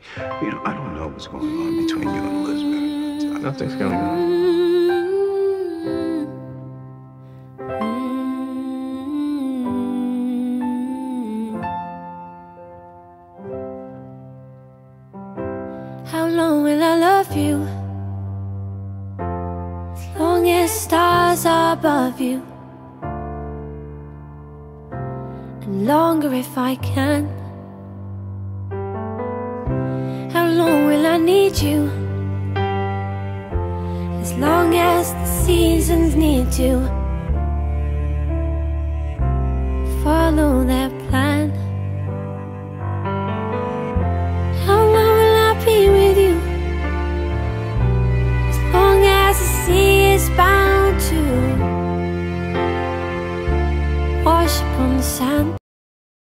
You know, I don't know what's going on between you and Lisbon. Nothing's going on. How long will I love you? As long as stars are above you, and longer if I can. How long will I need you? As long as the seasons need to follow that